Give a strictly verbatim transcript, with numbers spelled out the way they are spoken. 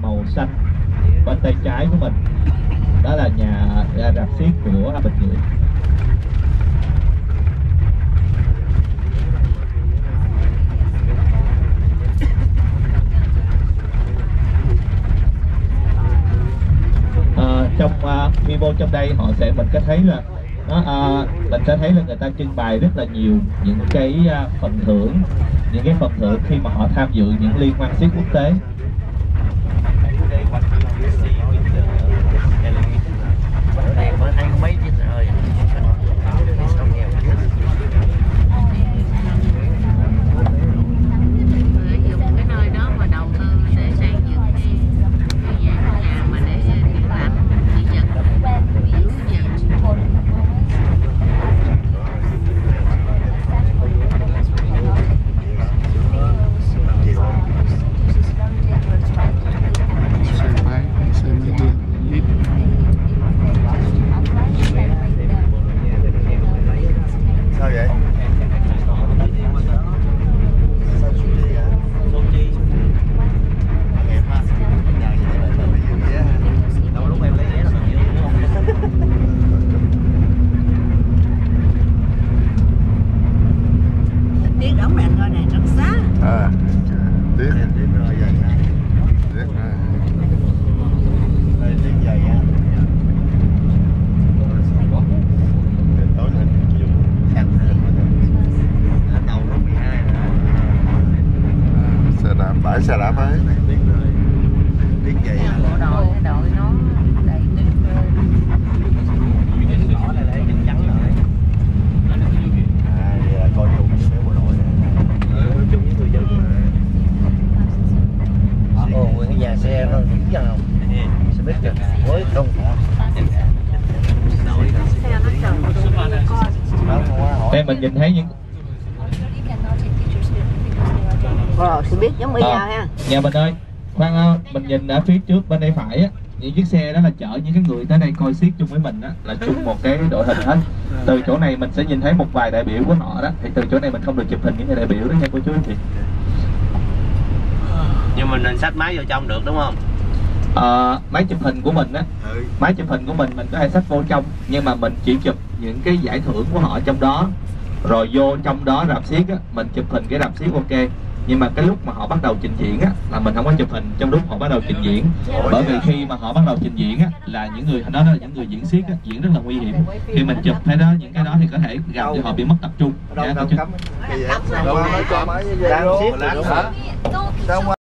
màu xanh. Bên tay trái của mình đó là nhà rạp xiếc của Bình Nhưỡng. À, trong uh, khi vô trong đây họ sẽ mình có thấy là nó uh, mình sẽ thấy là người ta trưng bày rất là nhiều những cái uh, phần thưởng, những cái phần thưởng khi mà họ tham dự những liên hoan xiếc quốc tế. Bãi xe đạp ấy. Biết vậy à? Bộ đội đội nó đầy tuyết đỏ là để chân trắng rồi. À, vậy là coi chung với bộ đội này. Coi chung với người dân mà. Ồ, cái nhà xe nó đứng chân không? Xe biết kìa, mới không. Đây mình nhìn thấy những Rồi, xe biết giống bây giờ ha. Nhà mình ơi, khoan, mình nhìn ở phía trước bên đây phải á, những chiếc xe đó là chở những cái người tới đây coi xiếc chung với mình á, là chung một cái đội hình hết. Từ chỗ này mình sẽ nhìn thấy một vài đại biểu của họ đó, thì từ chỗ này mình không được chụp hình những người đại biểu đó nha cô chú anh chị. Nhưng mình nên xách máy vô trong được đúng không? À, máy chụp hình của mình á, máy chụp hình của mình mình có thể xách vô trong, nhưng mà mình chỉ chụp những cái giải thưởng của họ trong đó, rồi vô trong đó rạp xiếc á, mình chụp hình cái rạp xiếc ok. Nhưng mà cái lúc mà họ bắt đầu trình diễn á, là mình không có chụp hình trong lúc họ bắt đầu trình diễn. Bởi vì khi mà họ bắt đầu trình diễn á, là những người đó là những người diễn xiếc á, diễn rất là nguy hiểm. Khi mình chụp thấy đó những cái đó thì có thể làm cho họ bị mất tập trung. Đâu đâu cấm. Đâu nói cho máy